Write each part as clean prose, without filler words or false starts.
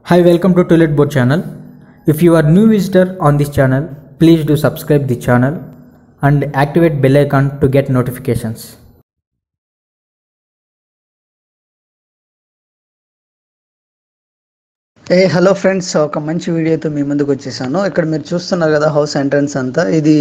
Hi, welcome to Toilet Board channel. If you are new visitor on this channel, please do subscribe the channel and activate bell icon to get notifications. Hello friends, ఒక మంచి వీడియోతో మీ ముందుకు వచ్చేసాను. ఇక్కడ మీరు చూస్తున్నారు కదా, house entrance అంతా ఇది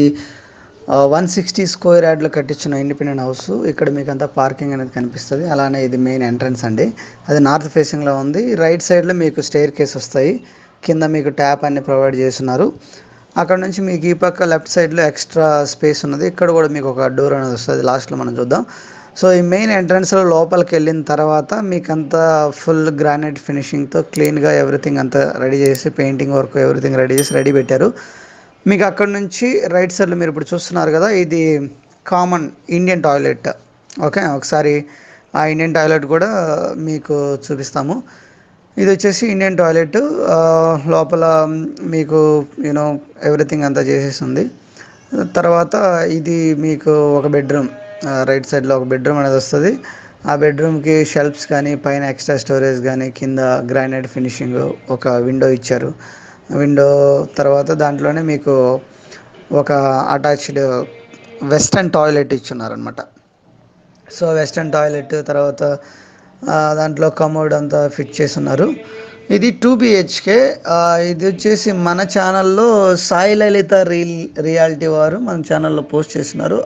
160 స్క్వేర్ యార్డ్లో కట్టించిన ఇండిపెండెంట్ హౌస్. ఇక్కడ మీకు అంతా పార్కింగ్ అనేది కనిపిస్తుంది. అలానే ఇది మెయిన్ ఎంట్రన్స్ అండి. అది నార్త్ ఫేసింగ్లో ఉంది. రైట్ సైడ్లో మీకు స్టైర్ కేస్ వస్తాయి. కింద మీకు ట్యాప్ అన్ని ప్రొవైడ్ చేస్తున్నారు. అక్కడ నుంచి మీకు ఈ పక్క లెఫ్ట్ సైడ్లో ఎక్స్ట్రా స్పేస్ ఉన్నది. ఇక్కడ కూడా మీకు ఒక డోర్ అనేది వస్తుంది. లాస్ట్లో మనం చూద్దాం. సో ఈ మెయిన్ ఎంట్రన్స్లో లోపలికి వెళ్ళిన తర్వాత మీకు అంతా ఫుల్ గ్రానైట్ ఫినిషింగ్తో క్లీన్గా ఎవ్రీథింగ్ అంతా రెడీ చేసి, పెయింటింగ్ వర్క్ ఎవ్రీథింగ్ రెడీ పెట్టారు. మీకు అక్కడ నుంచి రైట్ సైడ్లో మీరు ఇప్పుడు చూస్తున్నారు కదా, ఇది కామన్ ఇండియన్ టాయిలెట్. ఓకే, ఒకసారి ఆ ఇండియన్ టాయిలెట్ కూడా మీకు చూపిస్తాము. ఇది వచ్చేసి ఇండియన్ టాయిలెట్. లోపల మీకు యూనో ఎవ్రీథింగ్ అంతా చేసేస్తుంది. తర్వాత ఇది మీకు ఒక బెడ్రూమ్. రైట్ సైడ్లో ఒక బెడ్రూమ్ అనేది వస్తుంది. ఆ బెడ్రూమ్కి షెల్ఫ్స్ కానీ, పైన ఎక్స్ట్రా స్టోరేజ్ కానీ, కింద గ్రానైట్ ఫినిషింగ్, ఒక విండో ఇచ్చారు. విండో తర్వాత దాంట్లోనే మీకు ఒక అటాచ్డ్ వెస్టర్న్ టాయిలెట్ ఇచ్చున్నారనమాట. సో వెస్టర్న్ టాయిలెట్ తర్వాత దాంట్లో కమోడ్ అంతా ఫిట్ చేసి ఉన్నారు. ఇది 2 BHK. ఇది వచ్చేసి మన ఛానల్లో సాయి లలిత రియాలిటీ వారు మన ఛానల్లో పోస్ట్ చేస్తున్నారు.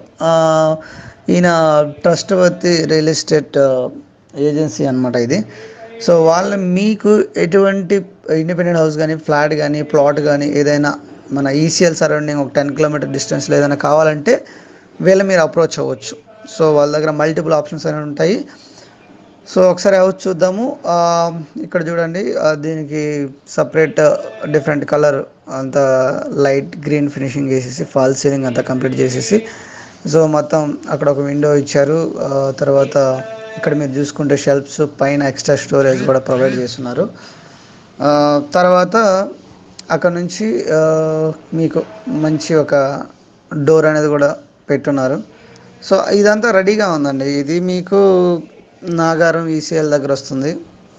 ఈయన ట్రస్ట్వర్తీ రియల్ ఎస్టేట్ ఏజెన్సీ అనమాట ఇది. సో వాళ్ళు మీకు ఎటువంటి ఇండిపెండెంట్ హౌస్ కానీ, ఫ్లాట్ కానీ, ప్లాట్ కానీ ఏదైనా మన ECL సరౌండింగ్ ఒక 10 కిలోమీటర్ డిస్టెన్స్లో ఏదైనా కావాలంటే వీళ్ళు మీరు అప్రోచ్ అవ్వచ్చు. సో వాళ్ళ దగ్గర మల్టిపుల్ ఆప్షన్స్ అనేవి ఉంటాయి. సో ఒకసారి హౌస్ చూద్దాము. ఇక్కడ చూడండి, దీనికి సపరేట్ డిఫరెంట్ కలర్ అంతా లైట్ గ్రీన్ ఫినిషింగ్ చేసేసి, ఫాల్ సీలింగ్ అంతా కంప్లీట్ చేసేసి, సో మొత్తం అక్కడ ఒక విండో ఇచ్చారు. తర్వాత ఇక్కడ మీరు చూసుకుంటే షెల్ఫ్స్, పైన ఎక్స్ట్రా స్టోరేజ్ కూడా ప్రొవైడ్ చేస్తున్నారు. తర్వాత అక్కడ నుంచి మీకు మంచి ఒక డోర్ అనేది కూడా పెట్టున్నారు. సో ఇదంతా రెడీగా ఉందండి. ఇది మీకు నాగారం ECL దగ్గర వస్తుంది.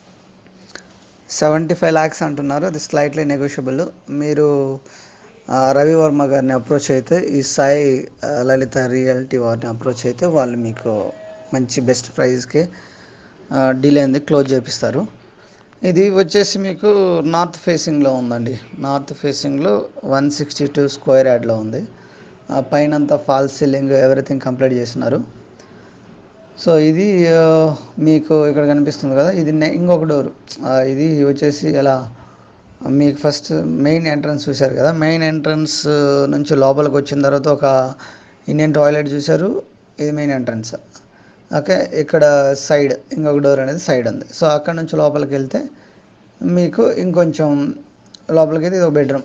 75 lakhs అంటున్నారు. అది స్లైట్లీ నెగోషియబుల్. మీరు రవి వర్మ గారిని అప్రోచ్ అయితే, ఈ సాయి లలిత రియాలిటీ వారిని అప్రోచ్ అయితే వాళ్ళు మీకు మంచి బెస్ట్ ప్రైస్కి డీల్ అనేది క్లోజ్ చేపిస్తారు. ఇది వచ్చేసి మీకు నార్త్ ఫేసింగ్లో ఉందండి. నార్త్ ఫేసింగ్లో 162 స్క్వేర్ యార్డ్లో ఉంది. పైన అంతా ఫాల్ సీలింగ్ ఎవ్రీథింగ్ కంప్లీట్ చేస్తున్నారు. సో ఇది మీకు ఇక్కడ కనిపిస్తుంది కదా, ఇది ఇంకొక డోర్. ఇది వచ్చేసి ఎలా మీకు ఫస్ట్ మెయిన్ ఎంట్రన్స్ చూశారు కదా, మెయిన్ ఎంట్రన్స్ నుంచి లోపలికి వచ్చిన తర్వాత ఒక ఇండియన్ టాయిలెట్ చూశారు. ఇది మెయిన్ ఎంట్రన్స్. ఓకే, ఇక్కడ సైడ్ ఇంకొక డోర్ అనేది సైడ్ ఉంది. సో అక్కడ నుంచి లోపలికి వెళ్తే మీకు ఇంకొంచెం లోపలికి అయితే ఇది ఒక బెడ్రూమ్.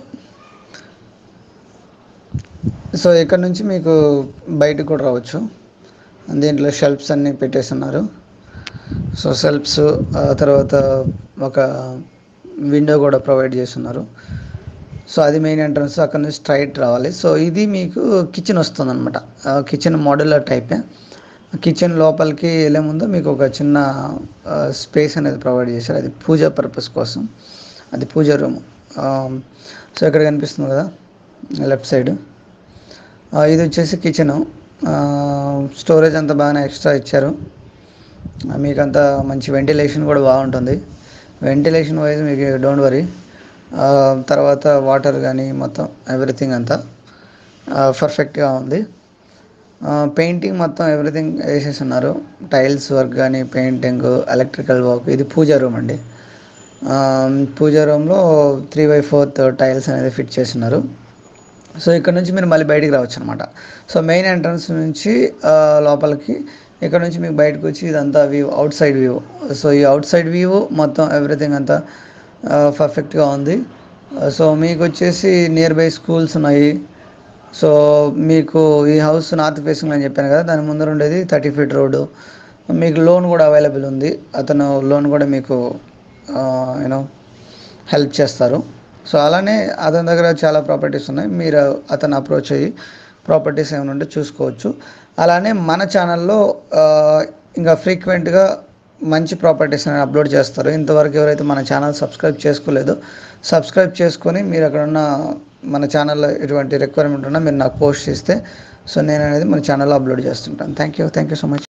సో ఇక్కడ నుంచి మీకు బయటకు కూడా రావచ్చు. దీంట్లో షెల్ఫ్స్ అన్నీ పెట్టేస్తున్నారు. సో షెల్ఫ్స్ తర్వాత ఒక విండో కూడా ప్రొవైడ్ చేస్తున్నారు. సో అది మెయిన్ ఎంట్రన్స్. అక్కడ నుంచి స్ట్రైట్ రావాలి. సో ఇది మీకు కిచెన్ వస్తుంది అనమాట. కిచెన్ మోడ్యులర్ టైపే. కిచెన్ లోపలికి వెళ్ళే ముందు మీకు ఒక చిన్న స్పేస్ అనేది ప్రొవైడ్ చేశారు. అది పూజా పర్పస్ కోసం. అది పూజ రూమ్. సో ఇక్కడ కనిపిస్తుంది కదా లెఫ్ట్ సైడ్, ఇది వచ్చేసి కిచెను. స్టోరేజ్ అంతా బాగానే ఎక్స్ట్రా ఇచ్చారు. మీకంతా మంచి వెంటిలేషన్ కూడా బాగుంటుంది. వెంటిలేషన్ వైజ్ మీకు డోంట్ వరీ. తర్వాత వాటర్ కానీ మొత్తం ఎవ్రీథింగ్ అంతా పర్ఫెక్ట్గా ఉంది. పెయింటింగ్ మొత్తం ఎవ్రీథింగ్ వేసేస్తున్నారు. టైల్స్ వర్క్ కానీ, పెయింటింగ్, ఎలక్ట్రికల్ వర్క్. ఇది పూజా రూమ్ అండి. పూజా రూమ్లో 3/4 టైల్స్ అనేది ఫిట్ చేస్తున్నారు. సో ఇక్కడ నుంచి మీరు మళ్ళీ బయటికి రావచ్చు అనమాట. సో మెయిన్ ఎంట్రన్స్ నుంచి లోపలికి, ఇక్కడ నుంచి మీకు బయటకు వచ్చి ఇదంతా view, outside view. So ఈ అవుట్ సైడ్ వ్యూ మొత్తం ఎవ్రీథింగ్ అంతా పర్ఫెక్ట్గా ఉంది. సో మీకు వచ్చేసి నియర్ బై స్కూల్స్ ఉన్నాయి. సో మీకు ఈ హౌస్ నార్త్ ఫేసింగ్ అని చెప్పాను కదా, దాని ముందర ఉండేది 30 feet రోడ్డు. మీకు లోన్ కూడా అవైలబుల్ ఉంది. అతను లోన్ కూడా మీకు యూనో హెల్ప్ చేస్తారు. సో అలానే అతని దగ్గర చాలా ప్రాపర్టీస్ ఉన్నాయి. మీరు అతను అప్రోచ్ అయ్యి ప్రాపర్టీస్ ఏమైనా ఉంటే చూసుకోవచ్చు. అలానే మన ఛానల్లో ఇంకా ఫ్రీక్వెంట్గా మంచి ప్రాపర్టీస్ అని అప్లోడ్ చేస్తారు. ఇంతవరకు ఎవరైతే మన ఛానల్ సబ్స్క్రైబ్ చేసుకోలేదో సబ్స్క్రైబ్ చేసుకొని మీరు అక్కడ ఉన్న మన ఛానల్లో ఎటువంటి రిక్వైర్మెంట్ ఉన్నా మీరు నాకు పోస్ట్ చేస్తే సో నేను అనేది మన ఛానల్లో అప్లోడ్ చేస్తుంటాను. Thank you so much.